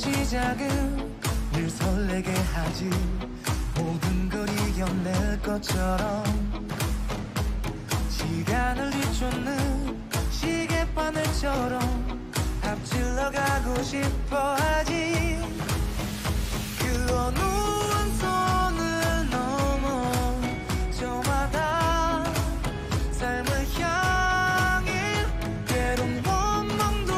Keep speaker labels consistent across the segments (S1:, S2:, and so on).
S1: 시작은 늘 설레게 하지. 모든 걸 이겨낼 것처럼 시간을 뒤쫓는 시계바늘처럼 앞질러 가고 싶어 하지. 그 어느 한 손을 넘어 저마다 삶을 향해 때론 원망도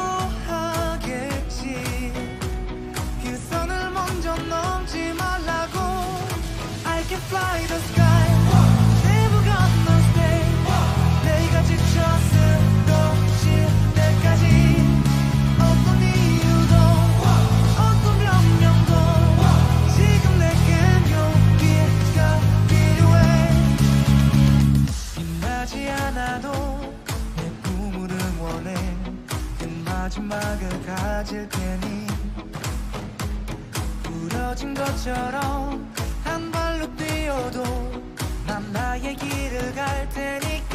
S1: 하겠지. 그 선을 먼저 넘지 말라고. I can fly the sky, never gonna stay. 내가 지쳐 쓰러질 때까지 어떤 이유도 어떤 변명도 지금 내겐 용기가 필요해. 빛나지 않아도 내 꿈을 응원해. 그 마지막을 가질 테니 부러진 것처럼 한 발로 뛰어도 난 나의 길을 갈 테니까.